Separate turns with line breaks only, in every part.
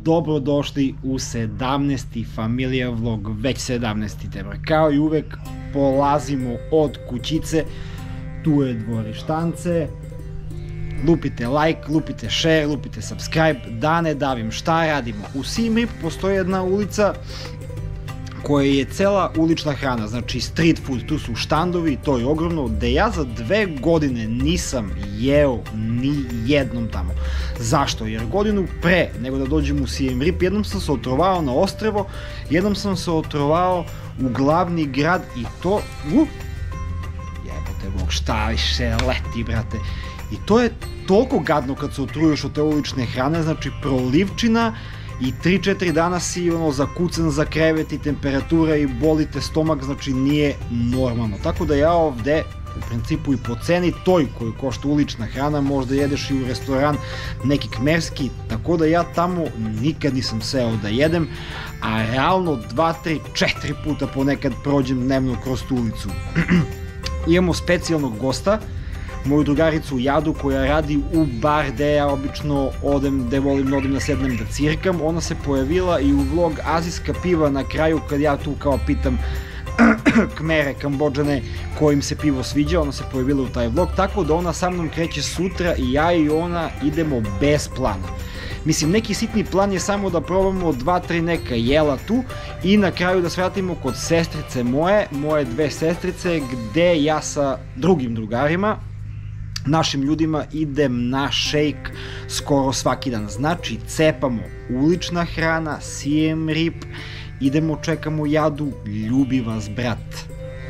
dobrodošli u 17. familija vlog, već 17. tebra. Kao i uvek polazimo od kućice, tu je dvorištance, lupite like, lupite share, lupite subscribe, da ne davim. Šta radimo? U Siem Reap postoji jedna ulica koja je cela ulična hrana, znači street food, tu su štandovi, to je ogromno, gde ja za 2 godine nisam jeo ni jednom tamo. Zašto? Jer godinu pre nego da dođem u Siem Reap, jednom sam se otrovao na ostrvo, jednom sam se otrovao u glavni grad i to... Jebote Bog, šta više leti, brate. I to je toliko gadno kad se otruješ od te ulične hrane, znači prolivčina, i 3-4 dana si zakucan za krevet i temperatura i boli te stomak, znači nije normalno. Tako da ja ovde u principu i po ceni toj koju košta ulična hrana možda jedeš i u restoran neki kmerski, tako da ja tamo nikad nisam seo da jedem, a realno 2, 3, 4 puta ponekad prođem dnevno kroz tu ulicu. Imamo specijalnog gosta, moju drugaricu Jadu koja radi u bar gde ja obično odem, gde volim da odem da sednem da cirkam. Ona se pojavila i u vlog Azijska piva na kraju kad ja tu kao pitam Kmere, Kambodžane kojim se pivo sviđa, ona se pojavila u taj vlog, tako da ona sa mnom kreće sutra i ja i ona idemo bez plana. Mislim, neki sitni plan je samo da probamo 2-3 neka jela tu i na kraju da svratimo kod sestrice moje 2 sestrice, gde ja sa drugim drugarima, našim ljudima, idem na šejk skoro svaki dan. Znači, cepamo ulična hrana, Siem Reap, idemo, čekamo Jadu, ljubi vas brat.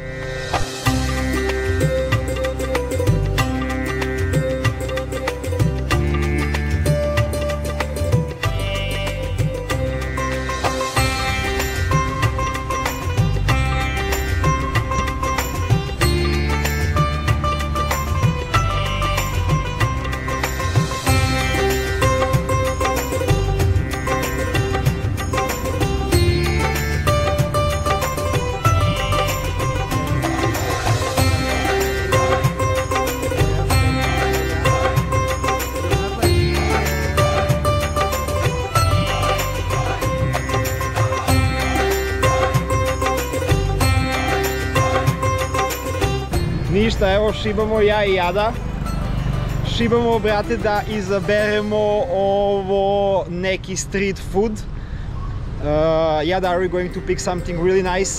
Ništa, evo šibamo ja i Jada. Šibamo, brate, da izaberemo ovo neki street food. Jada, are we going to pick something really nice?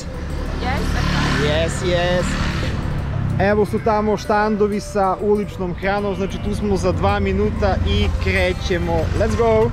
Yes. Evo su tamo štandovi sa uličnom hranom, znači tu smo za 2 minuta i krećemo. Let's go!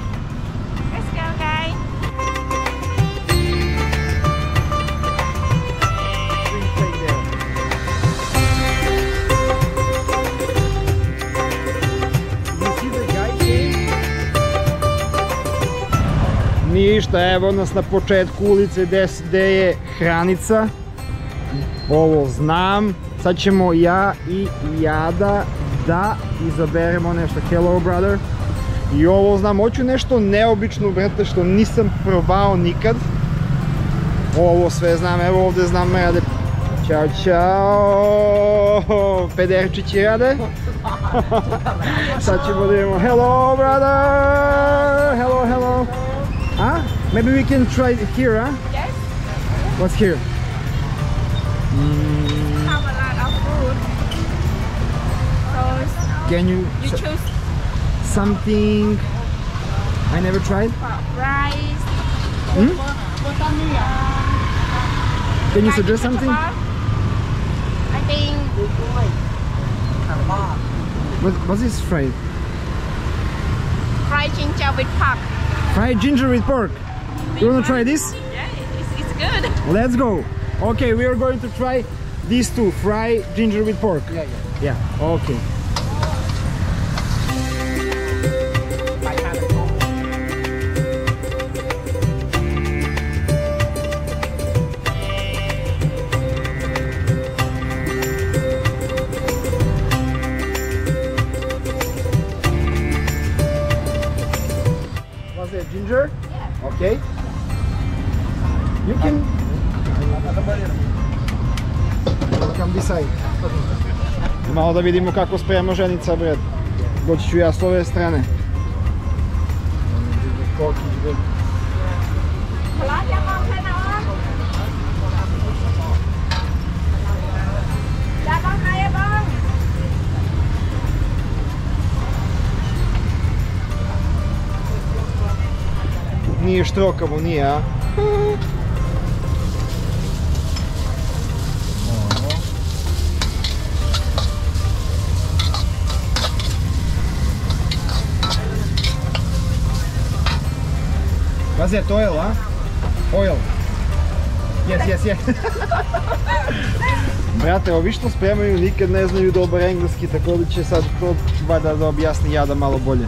Ništa, evo nas na početku ulice gde je hranica. Ovo znam. Sad ćemo ja i Jada da izaberemo nešto. Hello brother. I ovo znam, hoću nešto neobično, brate, što nisam probao nikad. Ovo sve znam, evo ovde znam rade. Ćao, pederčići rade. Sad ćemo da idemo. Hello brother. Hello. Huh? Maybe we can try it here, huh?
Yes.
What's here?
Have a lot of food. So
Can you
choose
something I never tried?
rice.
Can you suggest something?
I think
What's this fried?
fried ginger with pork.
Fried ginger with pork. You wanna try this?
Yeah, it's good.
Let's go. Okay, we are going to try these two, fried ginger with pork. Yeah. Okay. Was it ginger?
Yeah.
Okay. You can come beside. Malo da vidimo kako sprema ženica, bret. Doći ću ja s ove strane. Pork is good.
Lá cho con thấy nó. Dạ con hay á con.
Nije štrokavo, nije, a? Was that oil, huh? Oil. Yes. Brate, ovi što spremaju nikad ne znaju dobar engleski, tako da će sad to valjda da objasni Jada malo bolje.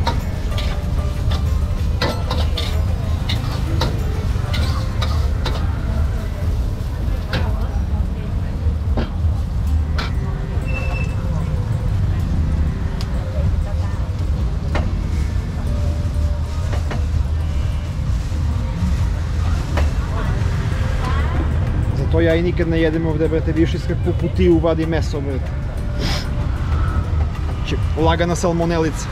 To ja i nikad ne jedem ovdje, brate, vidiš iz kakvu kutiju vadi meso, brate. Lagana salmonelica.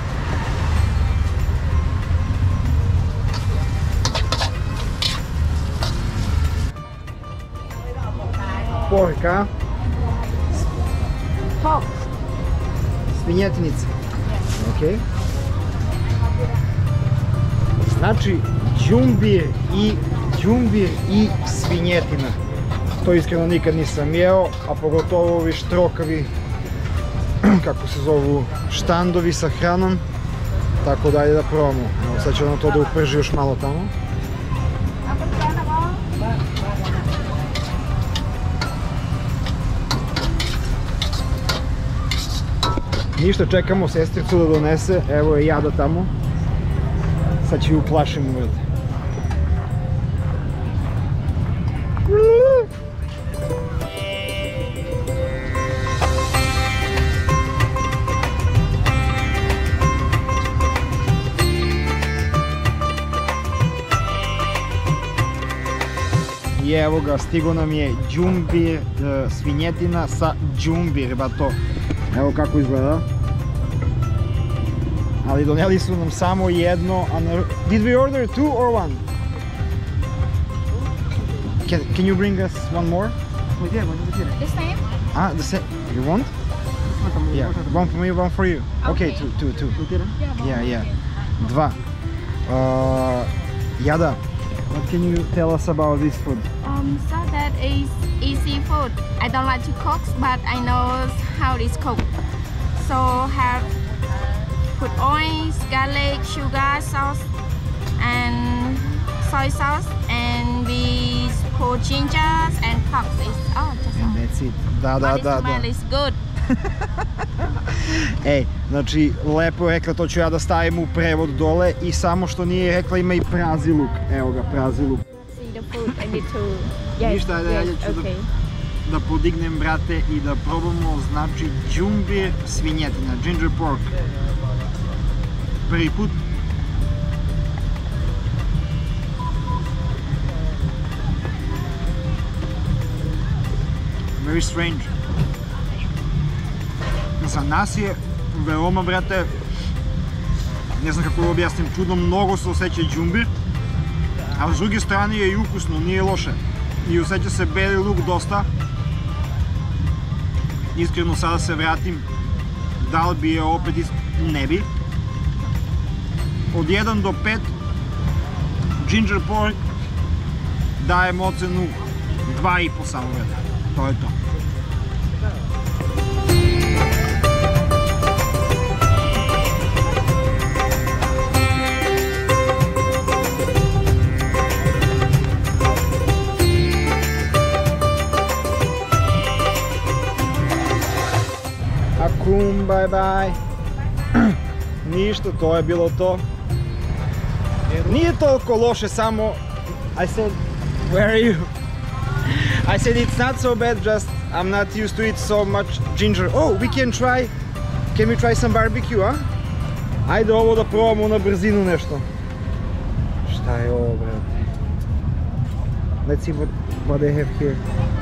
Pork, a?
Pork.
Svinjetinica. Ok. Znači, đumbir i svinjetina. To iskreno nikad nisam jeo, a pogotovo ovi štrokavi, kako se zovu, štandovi sa hranom. Tako da ajde da probamo. Evo sad ću nam to da uprži još malo tamo. Ništa, čekamo sestricu da donese, evo je Jada tamo. Sad ću ju uplašim uvijek. I evo ga, stigo nam je đumbir, svinjetina sa đumbir, ba to. Evo kako izgleda. Ali donijeli su nam samo jedno. Did we order two or one? Can you bring us one more?
The same?
Ah, the same. You want? Yeah, one for me, one for you. Okay, two. Yeah. Dva. Jada, what can you tell us about this food?
So that is easy food. I don't like to cook, but I know how it's cooked. So have put oil, garlic, sugar, sauce, and soy sauce, and we put gingers and pork. It's all just all.
And that's it. Da.
Smell is good.
Ej, znači lepo je rekla, to ću ja da stavim u prevod dole i samo što nije rekla ima i prazi luk. Evo ga, prazi luk.
See the food I need to... Yes,
Ništa, ajde,
yes,
ću
okay.
da podignem, brate, i da probamo, znači, đumbir svinjetina, ginger pork. Prvi put. Very strange. Za nas je veoma, brate, ne znam kako da objasnim, čudno mnogo se osjeća đumbir, a s druge strane je i ukusno, nije loše. I osjeća se beli luk dosta. Iskreno sada se vratim, da li bi je opet ne bi. Od 1 do 5 ginger pork dajem ocenu 2,5 samo, brate. To je to. Akum, bye bye. Ništa, to je bilo to. Nije toliko loše, samo I said, where are you? I said it's not so bad, just I'm not used to it so much ginger. Oh, can we try some barbecue, huh? Ajde ovo da probamo na brzinu nešto. Šta je ovo, brate? Let's see what they have here.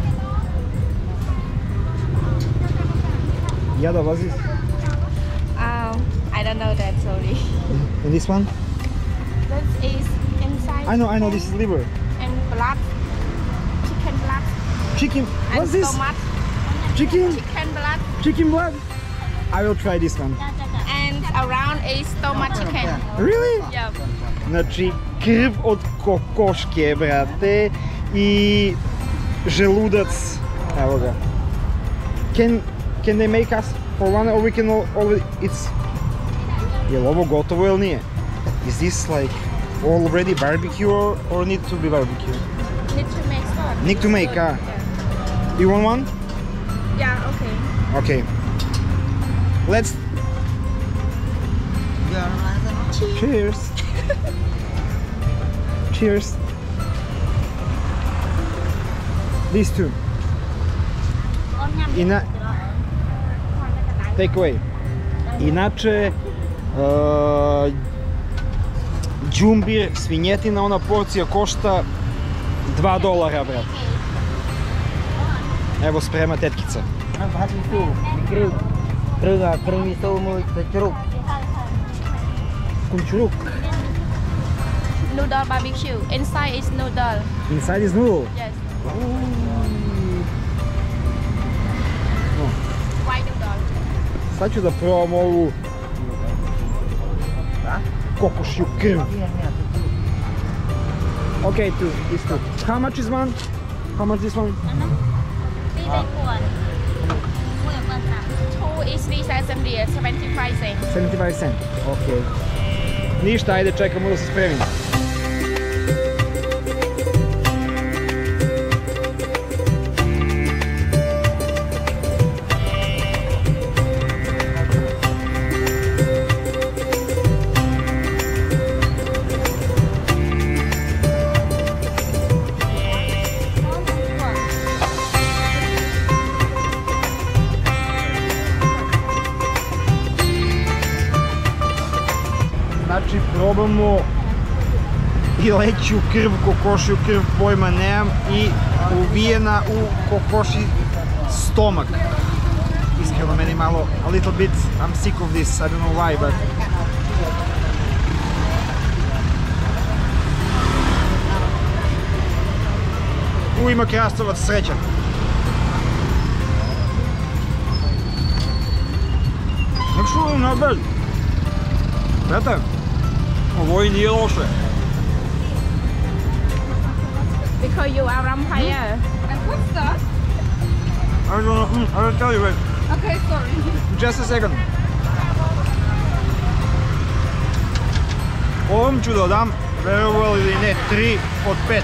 Jada, what's this?
I don't know that, sorry.
And this one?
This is inside.
I know, this is liver.
And blood. Chicken blood.
Chicken,
And
what's this?
stomach.
Chicken?
Chicken blood.
Chicken blood? I will try this one.
And around is stomach chicken.
Really?
Yeah.
Znači, krv od kokoške, brate, i želudac, evo ga. Can they make us for one, or we can already, jel ovo gotovo ili nije? Is this like already barbecue or need to be barbecue?
Need to make sauce.
Need to make, ah. You want one?
Yeah, okay.
Okay. Let's... Cheers! Cheers! These two. Take away. Inače, džumbir, svinjetina, ona porcija košta $2, brat. Evo sprema tetkica. Kunčuruk.
Noodle barbecue. Inside is noodle.
Inside is noodle.
Yes. White noodle.
Sad ću da probam ovu kokošju krv. Okay, two. These two. How much is one? How much this one?
Two is 3,000 75 cents.
75 cent. Okay. Ništa, ajde čekamo da se spremimo. Znači probamo i leću krv, kokošiju krv, pojma nemam, i uvijena u kokoši stomak. Iskreno meni malo, a little bit, I'm sick of this, I don't know why, but... Ima krastavac, srećan. Actually, not bad. Brate, ovo i nije loše.
Because you are vampire.
And what's that?
I don't know, I'll tell you, wait.
Okay, sorry.
Just a second. Ovom ću da dam, verovali ili ne, 3 od 5.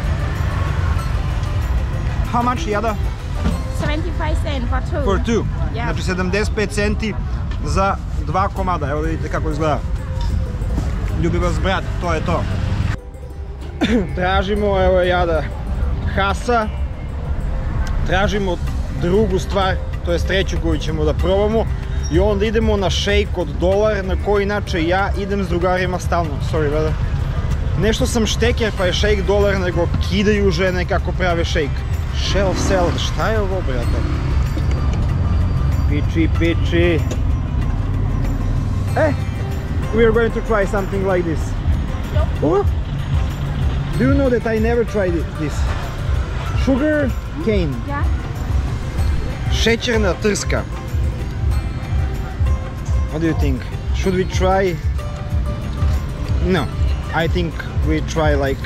How much, Jada?
75 cents for two.
For two.
Yeah.
Znači 75 centi za 2 komada. Evo da vidite kako izgleda. Ljubi vas brat, to je to. Tražimo, evo je Jada, hasa. Tražimo drugu stvar, to je treću koju ćemo da probamo. I onda idemo na shake od $1, na koji inače ja idem s drugarima stalno. Sorry, brother. Nešto sam šteker pa je shake $1, nego kidaju žene kako prave shake. Shelf salad, šta je ovo, brate? Piči, piči. We are going to try something like this. Oh? Do you know that I never tried this? Sugar cane.
Yeah.
Šećerna trska. What do you think? Should we try? No. I think we try like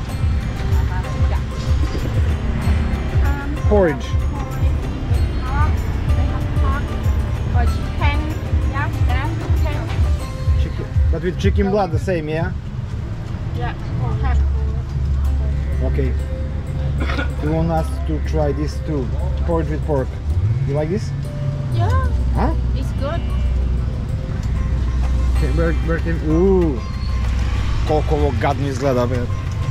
porridge.
Or chicken. Yeah, chicken.
Chicken. But with chicken blood the same, yeah?
Yeah.
Okay. You want us to try this too? Porridge with pork. You like this?
Yeah.
Huh?
It's good.
Okay, koliko ovo gadno izgleda, bre.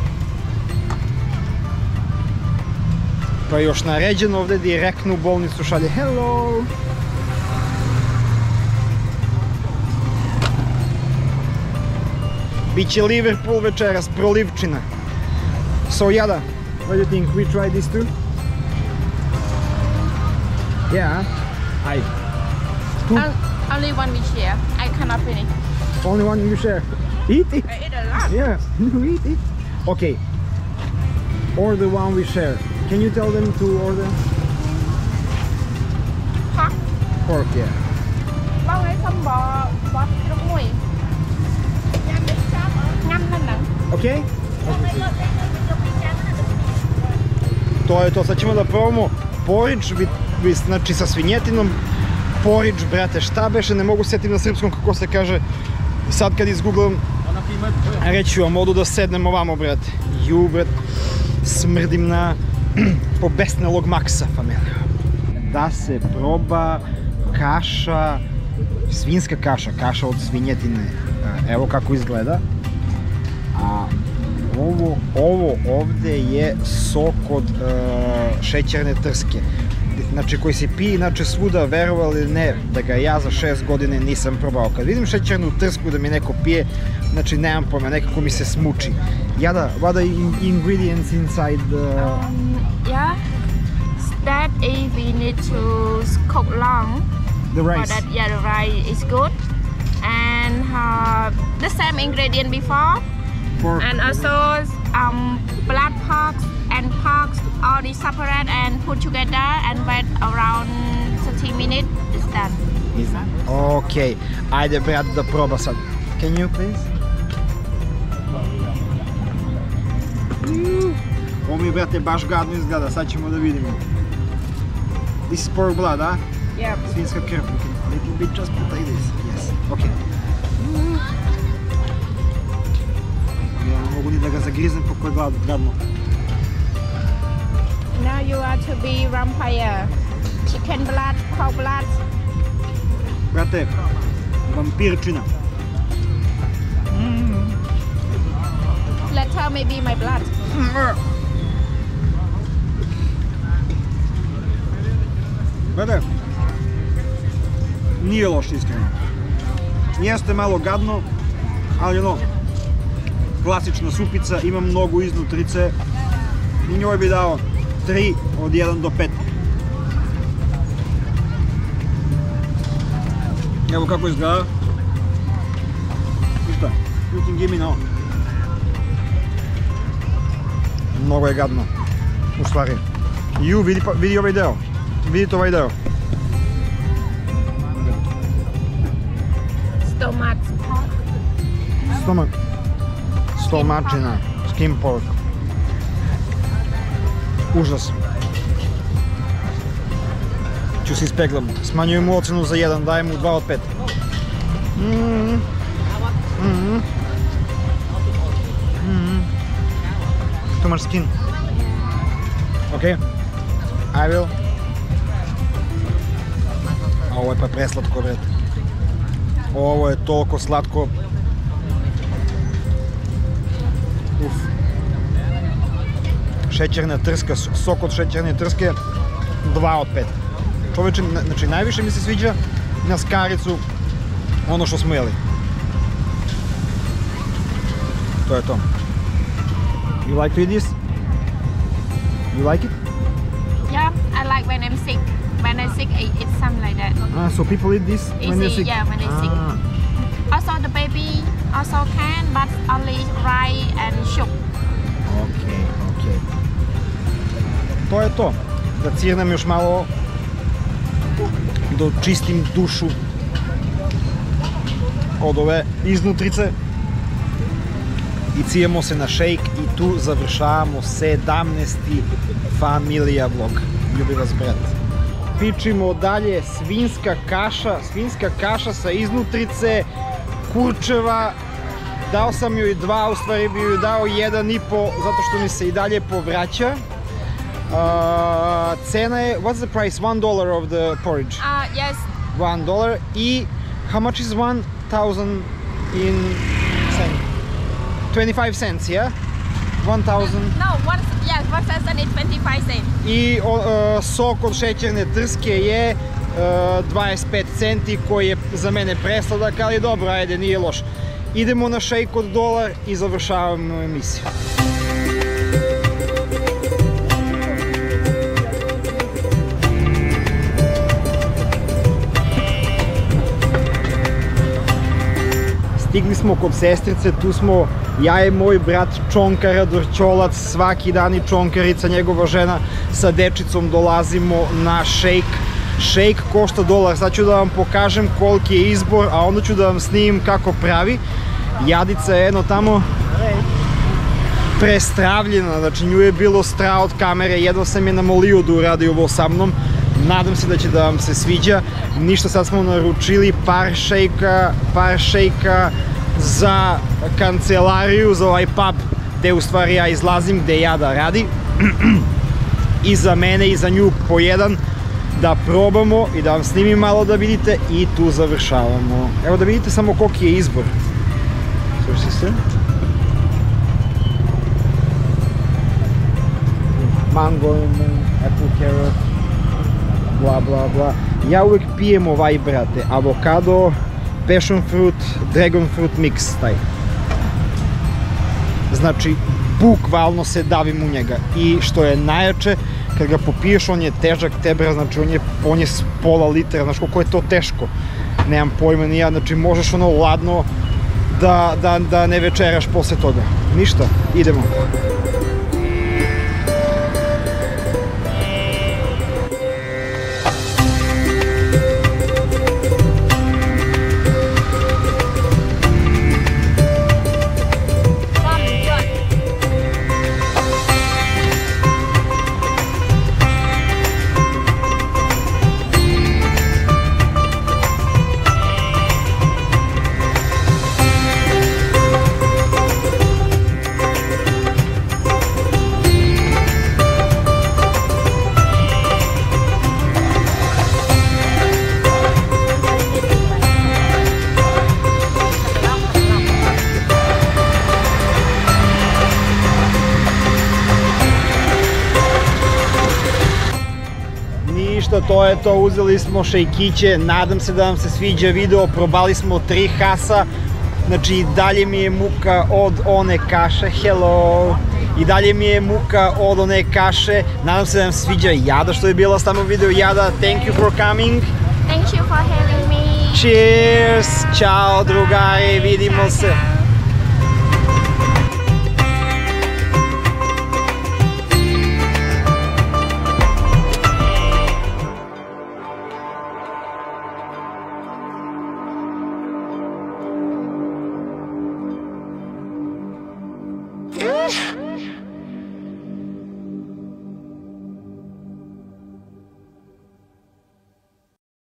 Pa još naređeno ovdje direktno u bolnicu šalje. Hello! Biće Liverpool večeras, prolivčina. So Jada, what do you think? We try this too? Yeah.
Only one we share. I cannot finish.
Only one you share. Eat it.
I eat a lot.
Yeah, eat it. Okay. Order one we share. Can you tell them to order?
Pork.
Pork, yeah.
Bao hay không bò nước mùi. Ngâm lên nè.
Okay? To je to, sad ćemo da probamo porridge, znači sa svinjetinom. Porridge, brate, šta beše, ne mogu sjetiti na srpskom kako se kaže. Sad kad izgooglam, reći vam, odu da sednem ovamo, brate. Ju, brate, smrdim na pobesnelog maksa, familija. Da se proba kaša, svinjska kaša, kaša od svinjetine. Evo kako izgleda. A ovo ovdje je sok od šećerne trske. Znači koji se pije, inače svuda, verovali ili ne, da ga ja za 6 godine nisam probao. Kad vidim šećernu trsku da mi neko pije, znači nemam pojma, nekako mi se smuči. Jada, what are ingredients inside the...
Yeah, that is we need to cook long.
The rice.
For that, yeah, the rice is good. And the same ingredient before. And also blood pork and pork, all this separate and put together and wait around 30 minutes. It's done.
Ok, ajde brat da proba sad. Can you please? Ovo mi, brate, baš gadno izgleda, sad ćemo da vidimo. This is pork blood, a?
Yeah.
Svinjska krv. A little bit, just put like this. Yes, ok. Ja ne mogu ni da ga zagrizem po koje gadno.
Now you are to be vampire. Chicken blood, pork blood.
Brate, vampirčina.
Later maybe my blood.
Brate, nije loš iskreno. Jeste malo gadno, ali ono, klasična supica, ima mnogo iznutrice i njoj bi dao 3 od 1 do 5. Evo kako izgleda. Ništa, you can give me now. Mnogo je gadno, u stvari. Ju, vidi ovaj deo. Vidite ovaj deo.
Stomach pork.
Stomačina, skin pork. Užas. Ću se ispeglam. Smanjujem mu ocenu za 1, dajem mu 2 od 5. Too much skin. Okay, I will. A ovo je pa preslatko, brate. Ovo je toliko slatko. Uf. Šećerna trska, sok od šećerne trske, 2 od 5. Čoveče, znači najviše mi se sviđa na skaricu ono što smo jeli. To je to. You like to eat this? You like it?
Yeah, I like when I'm sick. When I'm sick, I eat something like that.
Ah, so people eat this when they're sick?
Yeah, when they're sick. Also the baby also can, but only rice and soup.
Ok. To je to. Da cirnem još malo, da očistim dušu od ove iznutrice. I cijemo se na šejk i tu završavamo 17. familija vlog. Ljubi vas, brat. Pičimo dalje, svinjska kaša sa iznutrice, kurčeva. Dao sam joj 2, u stvari bi joj dao 1,5 zato što mi se i dalje povraća. Cena je, what's the price? $1 of the porridge?
Yes.
$1. I how much is 1,000 in cent? 25 cents, yeah? 1,000.
No, 1,025 cents.
I sok od šećerne trske je 25 centi koji je za mene presladak, ali dobro, ajde, nije loš. Idemo na šejk od $1 i završavamo emisiju. stigli smo kod sestrice, tu smo ja i moj brat Čonkara Dorćolac, svaki dan i Čonkarica, njegova žena, sa dečicom dolazimo na šejk. Šejk košta $1, sad ću da vam pokažem koliki je izbor, a onda ću da vam snimim kako pravi. Jadica je jedno tamo prestravljena, znači nju je bilo strah od kamere, jedno sam je namolio da uradi ovo sa mnom. Nadam se da će da vam se sviđa. Ništa, sad smo naručili par šejka za kancelariju, za ovaj pub gde u stvari ja izlazim, gde Jada radi. I za mene i za nju po jedan, da probamo i da vam snimim malo da vidite i tu završavamo. Evo da vidite samo koliki je izbor. Slušajte se. Mango, apple carrot, bla bla bla. Ja uvek pijem ovaj, brate, avokado, passion fruit, dragon fruit mix, taj. Znači, bukvalno se davim u njega. I što je najjače, kad ga popiješ, on je težak tebra, znači on je s pola litra, znaš koliko je to teško. Nemam pojma ni ja, znači možeš ono ladno da ne večeraš posle toga. Ništa, idemo. To je to, uzeli smo šejkiće, nadam se da vam se sviđa video, probali smo 3 hasa, znači i dalje mi je muka od one kaše, hello, i dalje mi je muka od one kaše, nadam se da vam sviđa Jada što je bila s nama u video. Jada, thank you for coming.
Thank you for having me.
Cheers, ciao drugari, vidimo se.